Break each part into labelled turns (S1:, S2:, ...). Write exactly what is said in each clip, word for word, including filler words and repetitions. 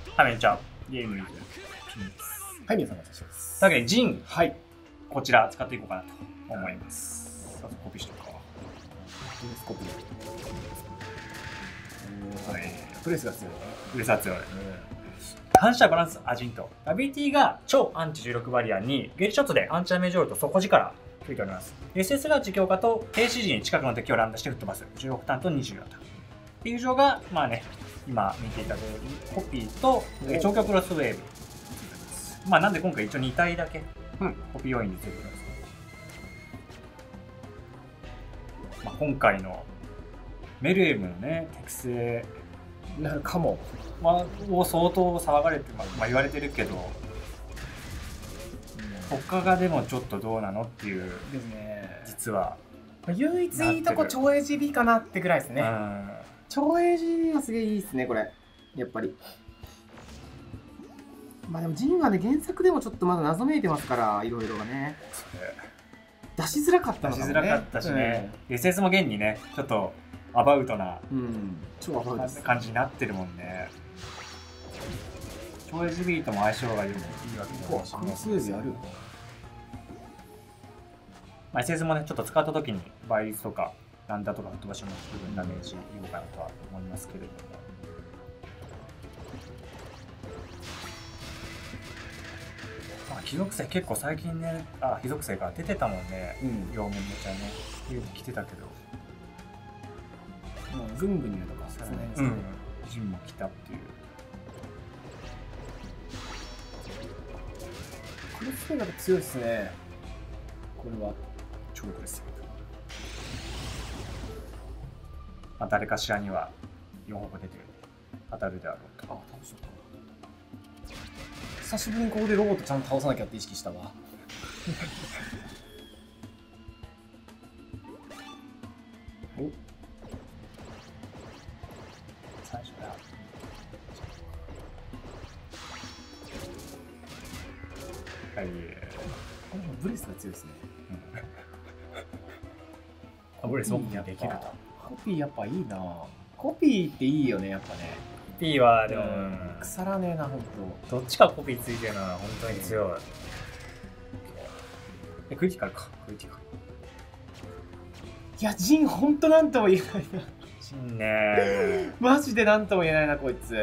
S1: はい、めんちゃん。ゲームにピンです。
S2: はい、皆さんお願いします。
S1: というわけで、ジン、
S2: はい。
S1: こちら使っていこうかなと思います。あとコピーしとくか。
S2: コピー。
S1: はい。
S2: プレスが強いね。
S1: プレスが強い。反射バランスアジント。アビリティが超アンチじゅうろくバリアに、ゲージショットでアンチダメージオールと底力ついております。エスエス が自強化と停止時に近くの敵を乱打して吹っ飛ばす。じゅうろくターンとにじゅうよんターン。フィール上が、まあね、今見ていた通り、コピーと超強クロスウェーブ。まあなんで今回一応に体だけ、うん、コピー要因でついてるんですけど、まあ、今回のメルエムのね、適正
S2: なるかも。
S1: まあ、を相当騒がれて、まあ、言われてるけど、他がでもちょっとどうなのっていう
S2: ですね。
S1: 実は
S2: 唯一いいとこ超 エージービー かなってぐらいですね。超 エージービー はすげえいいですね、これ。やっぱり。まあでもジンはね、原作でもちょっとまだ謎めいてますから、いろいろがね。出しづらかったのかもね。
S1: 出しづらかったしね。うん、エスエス も現にね、ちょっとアバウトな、
S2: うん、超アバウトです
S1: 感じになってるもんね。超 エージービー とも相性がいいわけ
S2: ですね。クロスウェーブやる。
S1: まあ、エスエス もね、ちょっと使った時に倍率とか、なんだとか飛ばしの部分ダメージいこうかなとは思いますけれども。まあ、貴族性結構最近ね、あ、貴族性が出てたもんね。うん。両面めちゃね、言うてきてたけど。
S2: もう、グングニュとかさすがにです
S1: ね。うん。ジンも来たっていう。
S2: クロスウェーブが強いですね。これは。
S1: 超クロスウェーブ。まあ、誰かしらにはよんほう出て当たるであろうと。あ、倒しようか。
S2: 久しぶりにここでロボットちゃんと倒さなきゃって意識したわ。お、最初だ。
S1: はい。
S2: これもブレスが強いですね。
S1: あ、ブレスもできると。
S2: コピーやっぱいいな。コピーっていいよね、やっぱね。
S1: コピーはでも、
S2: 腐らねえな、ほんと。
S1: どっちかコピーついてるのは本当に強い。え、クリティカルか。クリティカル。
S2: いや、ジンほんとなんとも言えないな。
S1: ジンね
S2: マジでなんとも言えないな、こいつ。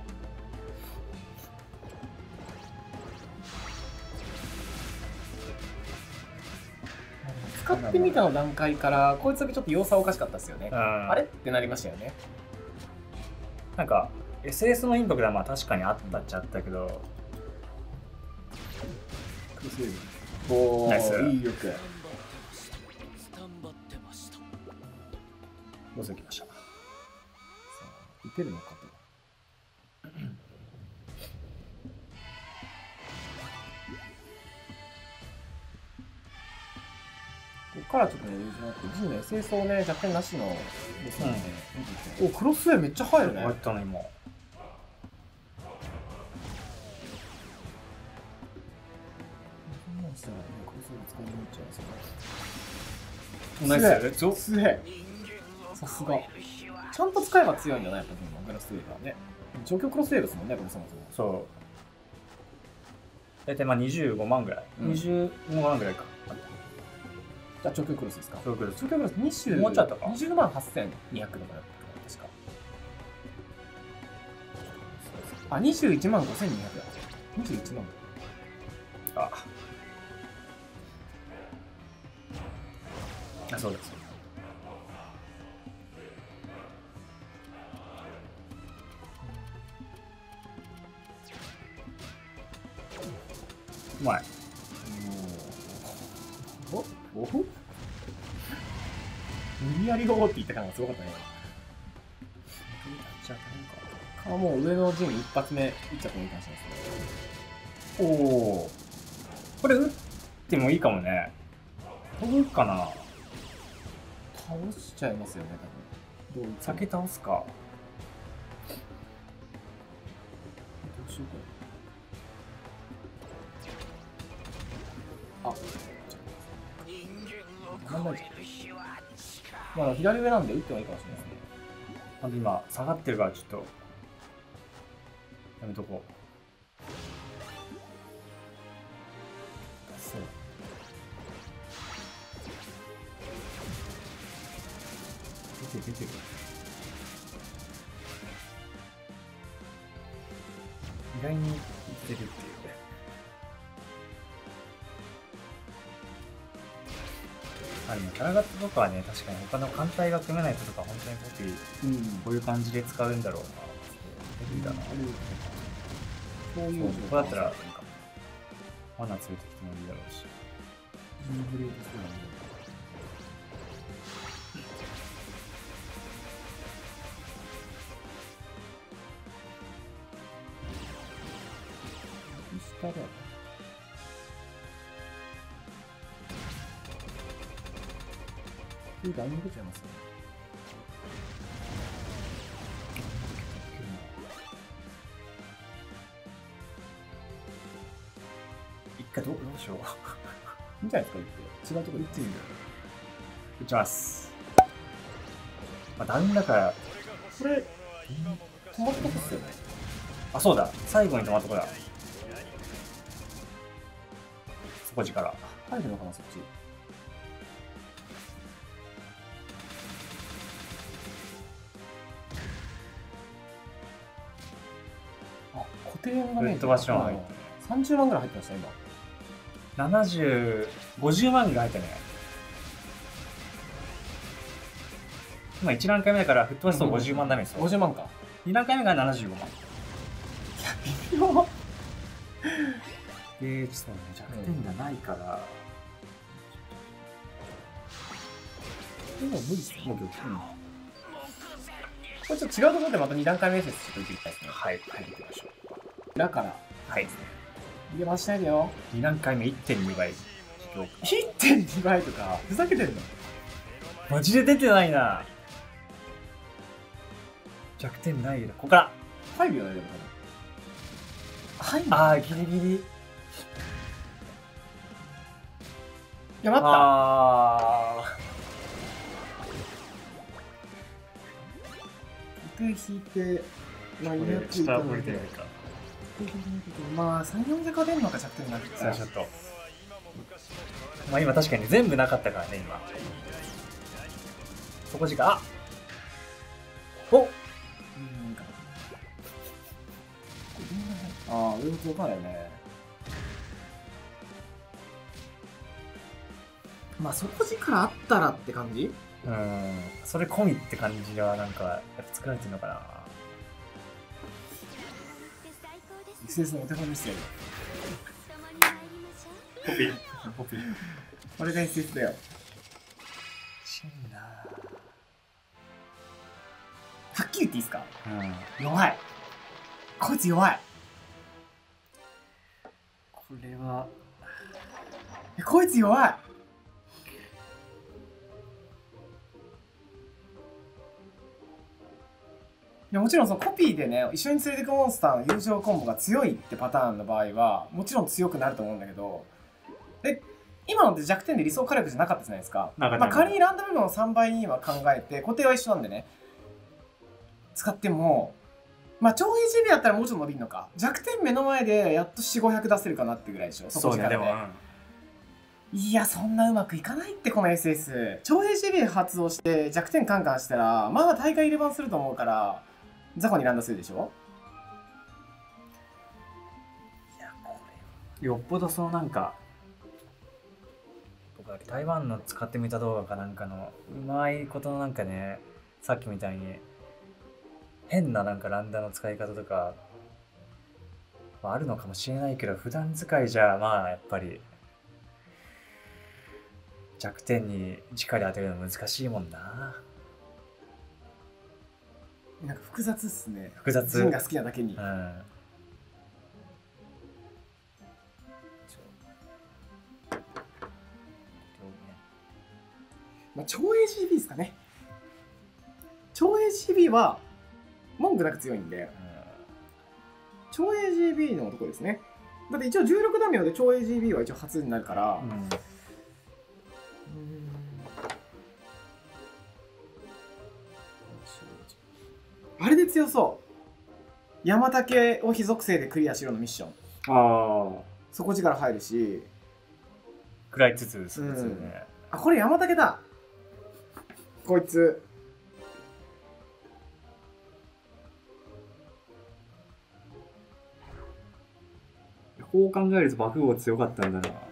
S2: 使ってみたの段階からこいつだけちょっと様子はおかしかったですよね。あれってなりましたよね。
S1: なんか エスエス のインパクトはまあ確かにあったっちゃあったけど、
S2: クロスウェーブ、おー、いいよく
S1: どうせきました。
S2: 打てるのかと。ここからちょっとね、優勝になって、ジンの エスエス をね、弱点なしのですので、うん、お、クロスウェイめっちゃ入るね。
S1: 入ったの今。
S2: そんなんしたらね、クロスウェイ使いになっちゃいますよ。
S1: ナイス、強っ。
S2: すげえ。さすが。ちゃんと使えば強いんだな、やっぱジンのクロスウェイはね。状況クロスウェイですもんね、これそもそも。
S1: そう。大体まあにじゅうごまんぐらい。うん、にじゅうごまんぐらいか。
S2: じゃあ、長距離クロスですか。
S1: 長距離クロス。
S2: 長距離クロスにじゅう、
S1: もうちょっとか。
S2: にじゅうまんはっせんにひゃくとかだった確か。あ、にじゅういちまんごせんにひゃくだ。にじゅういちまん。
S1: あ。あ、そうです。うまい。
S2: おおお無理やりおーって言った感がすごかったね。かもう上の陣一発目いっちゃってもいいかもしれないですね。
S1: おお。これ打ってもいいかもね。飛ぶかな。
S2: 倒しちゃいますよね、多分。どう
S1: 先倒すか。
S2: どうしようか。あ、なんだっけ。まあ左上なんで打ってもいいかもしれないですね。
S1: まず今下がってるからちょっとやめとこう。そう。出て出てる。意外に生きてるっていうね。あ、でもキャラガットとかはね、確かに他の艦隊が組めない人とか本当にコピー、うん、こういう感じで使うんだろうな。便利だな。そういうここだったらなんか罠連れてきてもいいだろうし。インフレートするのに。下だよ。いいダウン出ちゃいますね。一回どうどうしよう。いいんじゃないですか、言って。違うとこ行ってみる。打ちます。まあ、ダウンだから、これ、止まったとこっすよね。あ、そうだ。最後に止まったとこだ。そこ力。入るのかな、そっち。あ、固定がね、飛ばしは入ってね。さんじゅうまんぐらい入ってました、今。ななじゅう、ごじゅうまんが入ったね。今いちランク目だから吹っ飛ばすとごじゅうまんダメですよ。ごじゅうまんか。にランク目がななじゅうごまん。いや、微妙。で、ちょっとね、弱点がないから。でも無理ですね。もう今日、うん。これちょっと違うところでまたに段階目説ちょっと打っていきたいですね。はい、はい、行きましょう。だから、はいですね。入れましたいよ。に段階目 いってんに 倍。いってんに 倍とか、ふざけてるのマジで出てないな。弱点ないよ。ここから入るよね、でも多分。はい。あー、ギリギリ。いや、待った。あー。引いて、まあ、いやついたので、まあ、さん、よんで勝てるのか、弱点なくて。さあ、ちょっと。まあ、今確かに全部なかったからね、今。そこ時間、あおっああ、上も届かないよね。まあ、底力あったらって感じ？うん、それ込みって感じはなんかやっぱ作られてるのかな。 エスエス のお手本ですよ。ポピーポピーこれが エスエス だよ。しんな。はっきり言っていいですか？うん、弱い。こいつ弱い。これはこいつ弱い。いやもちろんそのコピーでね、一緒に連れてくモンスターの友情コンボが強いってパターンの場合はもちろん強くなると思うんだけど、で今のって弱点で理想火力じゃなかったじゃないですか。まあ仮にランダムのさんばいには考えて固定は一緒なんでね、使ってもまあ超 エージービー だったらもうちょっと伸びるのか。弱点目の前でやっとよん、ごひゃく出せるかなってぐらいでしょ。そこ力で。そうね、でも、うん、いやそんなうまくいかないってこの エスエス。超 エージービー 発動して弱点カンカンしたらまあ大会入れ番すると思うから。雑魚にランダするでしょ。いやこれよっぽどそのなんか僕台湾の使ってみた動画かなんかのうまいことのなんかね、さっきみたいに変ななんかランダの使い方とか、まあ、あるのかもしれないけど普段使いじゃまあやっぱり弱点に直で当てるの難しいもんな。なんか複雑っすね。複雑。ジンが好きなだけに。うん。まあ、超 エージービー ですかね。超 エージービー は文句なく強いんで、うん、超 エージービー のとこですね。だって一応じゅうろくダメージで超 エージービー は一応初になるから、うん、あれで強そう。
S2: 山竹を非属性でクリアしろのミッション。
S1: ああ。
S2: 底力入るし。
S1: 食らいつつですね、
S2: うん、あ、これ山竹だ。こいつ。
S1: こう考えると爆豪強かったんだな。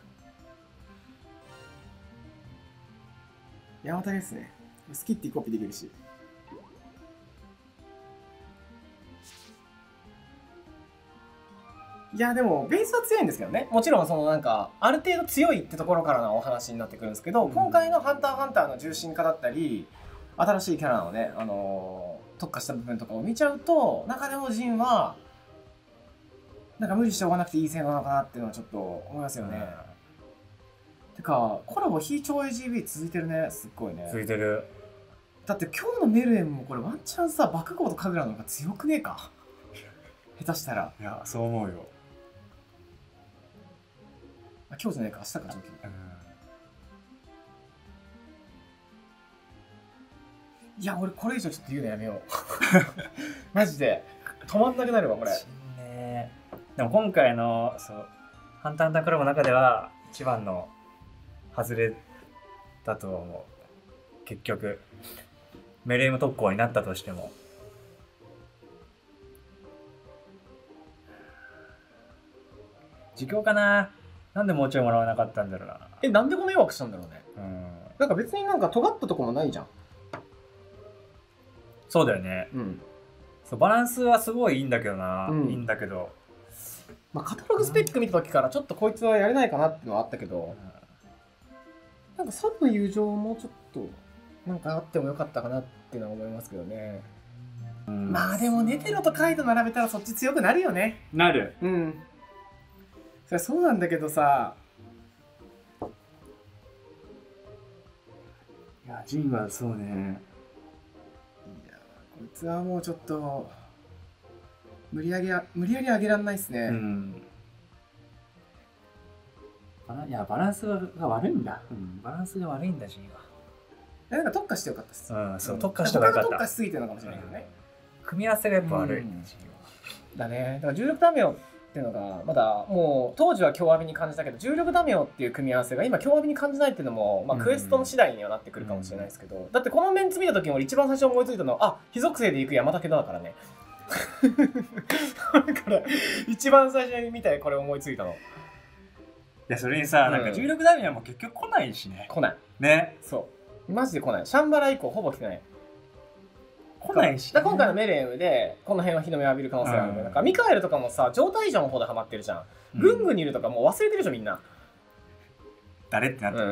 S2: 山竹ですね。スキッティコピーできるし。いやでもベースは強いんですけどね。もちろんそのなんかある程度強いってところからのお話になってくるんですけど、うん、今回の「ハンター×ハンター」の重心化だったり新しいキャラのね、あのー、特化した部分とかを見ちゃうと、中でもジンはなんか無理しておかなくていい性能なのかなっていうのはちょっと思いますよね。うん、てかコラボ非超 エージービー 続いてるね。すっごいね。
S1: 続いてる。だ
S2: って今日のメルエンもこれワンチャンさ爆豪と神楽の方が強くねえか下手したら。
S1: いやそう思うよ。
S2: あ、今日じゃないか、明日か、上級。うん、いや、俺これ以上ちょっと言うのやめよう。マジで。止まんなくなるわ、これ。
S1: ね、でも今回の、そう、ハンターハンターコラボの中では、一番の外れだと思う。結局、メレーム特攻になったとしても。自供かな。なんでもうちょいもらわなかったんだろうな。
S2: え、なんでこの弱くしたんだろうね。
S1: うん。
S2: なんか別になんか尖ったとこもないじゃん。
S1: そうだよね。うん。そう、バランスはすごいいいんだけどな。うん、いいんだけど。
S2: まあカタログスペック見た時からちょっとこいつはやれないかなっていうのはあったけど、うん、なんかサブの友情もちょっとなんかあってもよかったかなっていうのは思いますけどね。うん、まあでもネテロとカイト並べたらそっち強くなるよね。
S1: なる。
S2: うん。そりゃそうなんだけどさ。
S1: いや、ジンはそうね。
S2: いや、こいつはもうちょっと無理やり無理やり上げらんないっすね。うん。
S1: いや、バランスが悪いんだ。うん、バランスが悪いんだ、ジンは。
S2: いや、なんか特化してよかったっす。
S1: うん、そう、特化してよかった。
S2: 特化しすぎてるのかもしれないけどね。
S1: 組み合わせがやっぱ悪い。
S2: だね。だから重力ダメよっていうのがまだもう当時は強アビに感じたけど、重力ダメよっていう組み合わせが今強アビに感じないっていうのも、まあ、クエストの次第にはなってくるかもしれないですけど、だってこのメンツ見た時に俺一番最初思いついたのは、あ、非属性でいく山竹だからね。だから一番最初に見てこれ思いついたの。い
S1: や、それにさ、うん、なんか重力ダメはもう結局来ないしね。
S2: 来ない
S1: ね。
S2: そうマジで来ない。シャンバラ以降ほぼ来てない。
S1: 来ないし、
S2: ね、今回のメレームでこの辺は日の目浴びる可能性あるので、うん、なんかミカエルとかもさ状態以上の方でハマってるじゃん、うん、グングンにいるとかもう忘れてるでしょみんな。
S1: 誰ってなってる、うん、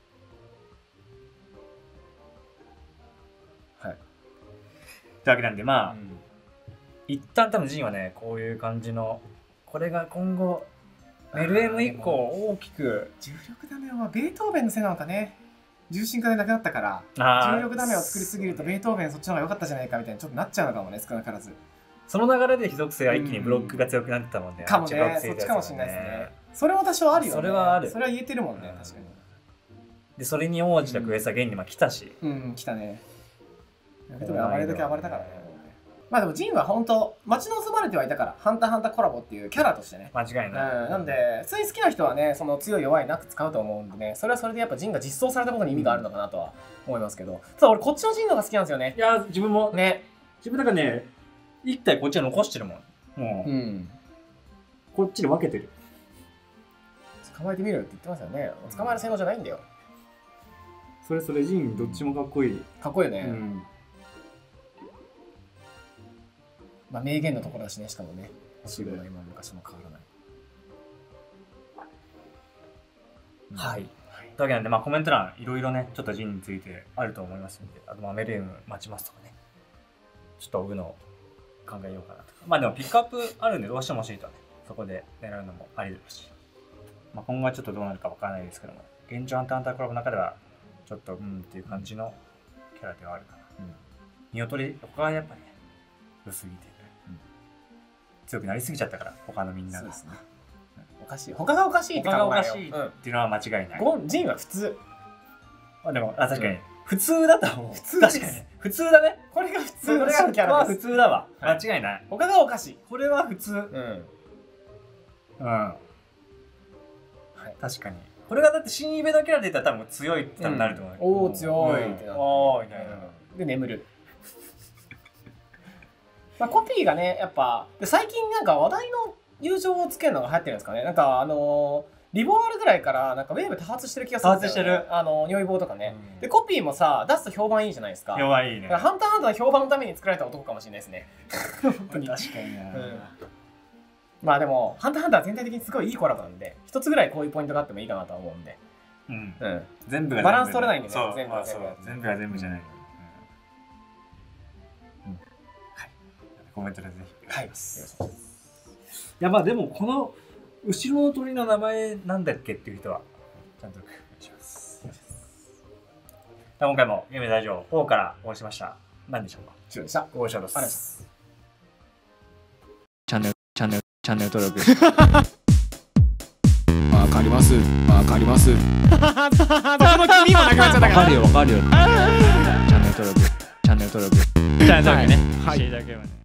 S1: はい。というわけなんでまあ、うん、一旦多分ジンはねこういう感じのこれが今後メルエム以降大きく
S2: 重力ダメはベートーベンのせいなのかね。重心化でなくなったから重力ダメを作りすぎるとベートーベンそっちの方が良かったじゃないかみたいにちょっとなっちゃうのかもね、少なからず。
S1: その流れで非属性は一気にブロックが強くなってたもんね。
S2: かもね、そっちかもしれないですね。それは多少あるよね。
S1: それはある。
S2: それは言えてるもんね、確かに。
S1: でそれに応じたクエストが現にまあ来たし。
S2: うん、来たね。暴れる時暴れたからね。まあでもジンは本当待ち望まれてはいたから、ハンターハンターコラボっていうキャラとしてね。
S1: 間違いない。
S2: うん、なんで、普通に好きな人はね、その強い弱いなく使うと思うんでね、それはそれでやっぱジンが実装されたことに意味があるのかなとは思いますけど、ただ俺こっちのジンのが好きなんですよね。
S1: いや、自分も。ね。自分だからね、一体こっちは残してるもん。もう。うん。こっちで分けてる。
S2: 捕まえてみるって言ってますよね。捕まえる性能じゃないんだよ。
S1: それそれジンどっちもかっこいい。
S2: かっこいいよね。うん。まあ名言のところだしね、しかもね。シグの今も昔も変わらない。
S1: はい。はい、というわけなんで、まあコメント欄いろいろね、ちょっとジンについてあると思いますので、あとまあメレーム待ちますとかね、ちょっと追うのを考えようかなとか。まあでもピックアップあるんでどうしても欲しいとはね、そこで狙うのもありですし、まあ今後はちょっとどうなるかわからないですけども、現状ハンターハンターコラボの中では、ちょっとうんっていう感じのキャラではあるかな。うん。見劣り、他はやっぱりね、良すぎて。強くなりすぎちゃったから他のみんなが。そうですね。
S2: おかしい。他がおかしいって考えよう。
S1: 他がおかしいっていうのは間違いない。
S2: ゴンジンは普通。
S1: まあでもあ確かに、 普通だと思う。
S2: 普通です
S1: 確かに普通だね。
S2: これが普通の
S1: それが
S2: 新キャラです。
S1: 普通だわ、
S2: はい
S1: 間違いない。
S2: 他がおかしい。
S1: これは普通。
S2: うん
S1: うん、
S2: はい、
S1: 確かにこれがだって新イベのキャラで言ったら多分強いって多分なると思う、
S2: うん、おお強いってなって、
S1: おおみたいな、
S2: うん、で眠るまあコピーがねやっぱ最近なんか話題の友情をつけるのが流行ってるんですかね。なんかあのーリボワールぐらいからなんかウェーブ多発してる気がするんですよ、ね、
S1: 多発してる。
S2: あの如意棒とかね、
S1: うん、
S2: でコピーもさ出すと評判いいじゃないですか。
S1: 弱いね。
S2: だからハンターハンターの評判のために作られた男かもしれないですね本当に
S1: 確かにな、
S2: うん、まあでもハンターハンター全体的にすごいいいコラボなんで一つぐらいこういうポイントがあってもいいかなと思うんで、
S1: うん
S2: うん、
S1: 全部が全部
S2: バランス取れないんでね。
S1: そう
S2: 全部が全部
S1: そう全部が全部じゃない、うんうん、はい、コメントでぜひ
S2: はい、い
S1: やまあでもこの後ろの鳥の名前なんだっけっていう人はちゃんとお願いします。今回もゲーム大丈夫フォーからお送りしました。何でしょうか。
S2: 以上でした。
S1: ご視聴です。
S2: ありがとうございます。
S1: チャンネルチャンネルチャンネル登録
S3: わかりますわかりますその君もなくなっちゃったから。
S1: わかるよわかるよチャンネル登録チャンネル登録チャンネル登録ね
S3: はい
S1: していただければね。